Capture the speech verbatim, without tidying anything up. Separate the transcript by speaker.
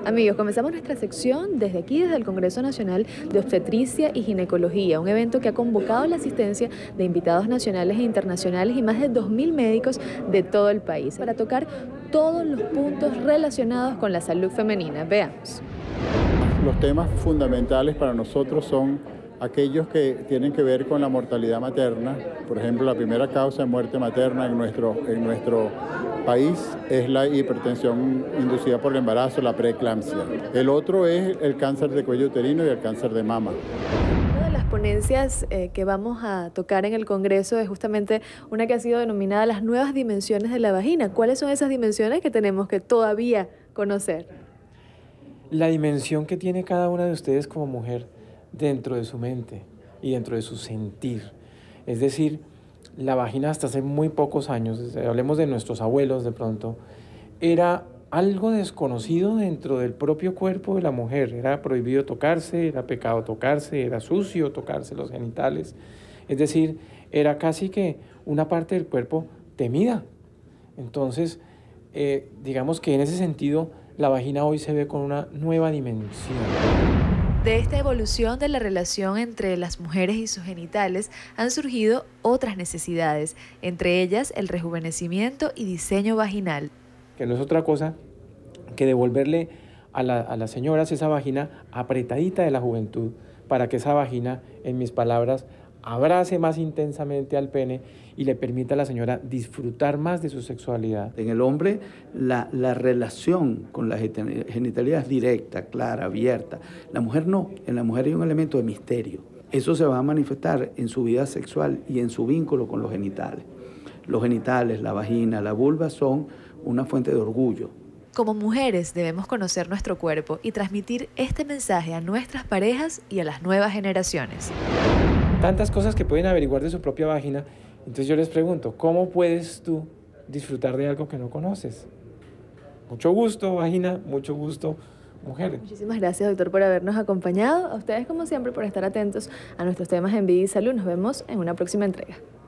Speaker 1: Amigos, comenzamos nuestra sección desde aquí, desde el Congreso Nacional de Obstetricia y Ginecología, un evento que ha convocado la asistencia de invitados nacionales e internacionales y más de dos mil médicos de todo el país para tocar todos los puntos relacionados con la salud femenina. Veamos.
Speaker 2: Los temas fundamentales para nosotros son aquellos que tienen que ver con la mortalidad materna. Por ejemplo, la primera causa de muerte materna en nuestro, en nuestro país es la hipertensión inducida por el embarazo, la preeclampsia. El otro es el cáncer de cuello uterino y el cáncer de mama.
Speaker 1: Una de las ponencias eh, que vamos a tocar en el Congreso es justamente una que ha sido denominada las nuevas dimensiones de la vagina. ¿Cuáles son esas dimensiones que tenemos que todavía conocer?
Speaker 3: La dimensión que tiene cada una de ustedes como mujer dentro de su mente y dentro de su sentir. Es decir, la vagina hasta hace muy pocos años, hablemos de nuestros abuelos de pronto, era algo desconocido dentro del propio cuerpo de la mujer. Era prohibido tocarse, era pecado tocarse, era sucio tocarse los genitales. Es decir, era casi que una parte del cuerpo temida. Entonces, eh, digamos que en ese sentido, la vagina hoy se ve con una nueva dimensión.
Speaker 1: De esta evolución de la relación entre las mujeres y sus genitales han surgido otras necesidades, entre ellas el rejuvenecimiento y diseño vaginal.
Speaker 3: Que no es otra cosa que devolverle a, la, a las señoras esa vagina apretadita de la juventud, para que esa vagina, en mis palabras, abrace más intensamente al pene y le permita a la señora disfrutar más de su sexualidad.
Speaker 4: En el hombre la, la relación con la genitalidad es directa, clara, abierta. La mujer no, en la mujer hay un elemento de misterio. Eso se va a manifestar en su vida sexual y en su vínculo con los genitales. Los genitales, la vagina, la vulva son una fuente de orgullo.
Speaker 1: Como mujeres debemos conocer nuestro cuerpo y transmitir este mensaje a nuestras parejas y a las nuevas generaciones.
Speaker 3: Tantas cosas que pueden averiguar de su propia vagina. Entonces yo les pregunto, ¿cómo puedes tú disfrutar de algo que no conoces? Mucho gusto, vagina, mucho gusto, mujeres.
Speaker 1: Muchísimas gracias, doctor, por habernos acompañado. A ustedes, como siempre, por estar atentos a nuestros temas en Vida y Salud. Nos vemos en una próxima entrega.